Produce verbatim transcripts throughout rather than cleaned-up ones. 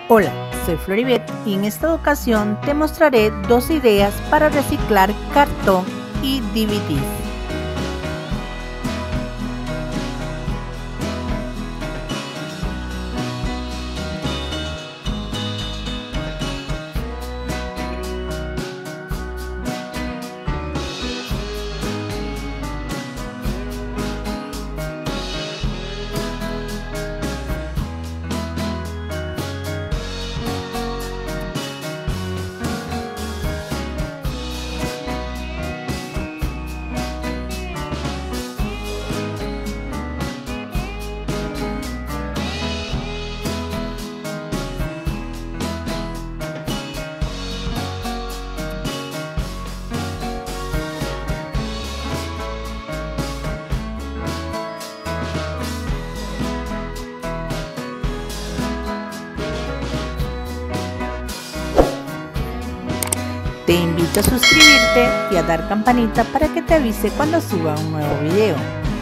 Hola, soy Floribet y en esta ocasión te mostraré dos ideas para reciclar cartón y D V Ds. Te invito a suscribirte y a dar campanita para que te avise cuando suba un nuevo video.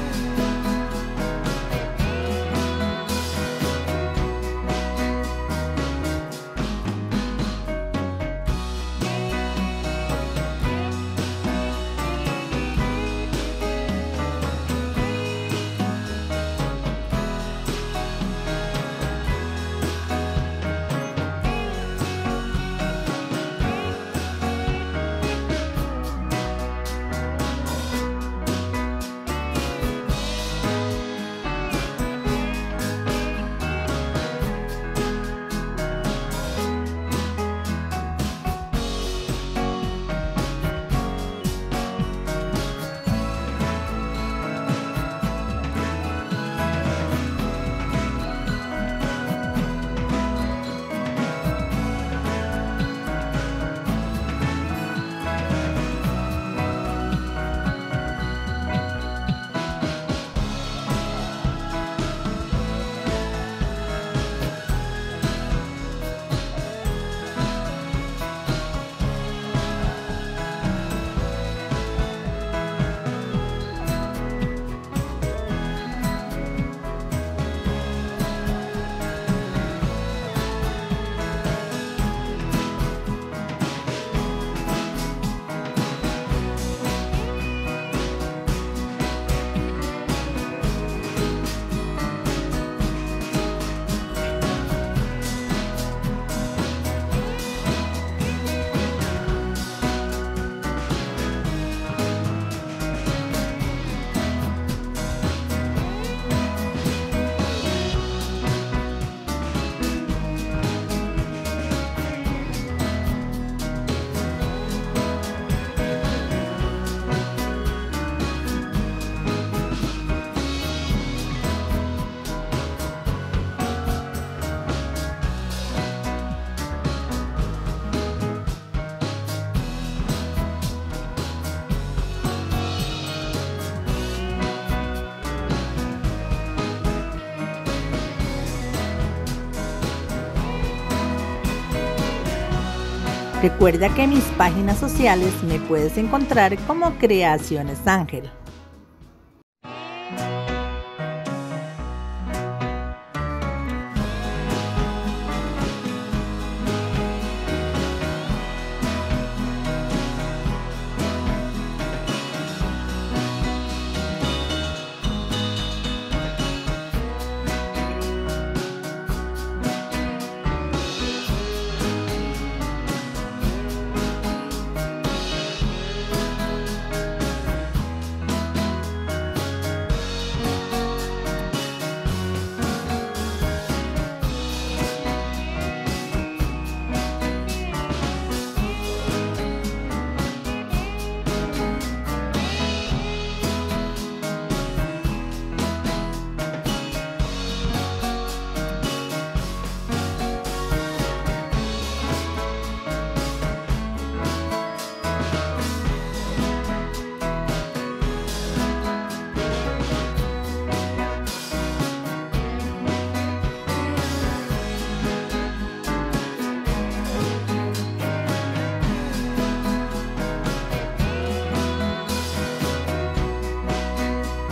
Recuerda que en mis páginas sociales me puedes encontrar como Creaciones Ángel.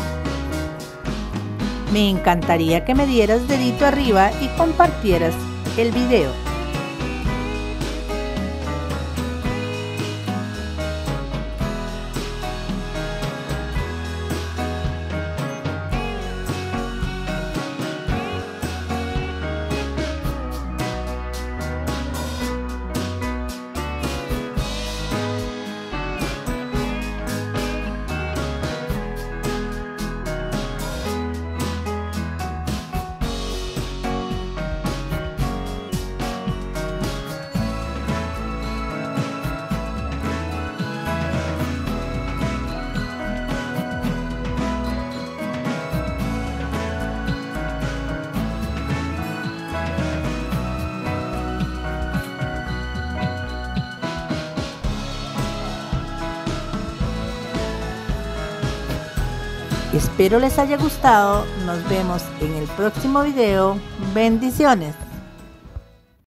Me encantaría que me dieras dedito arriba y compartieras el video. Espero les haya gustado. Nos vemos en el próximo video. Bendiciones.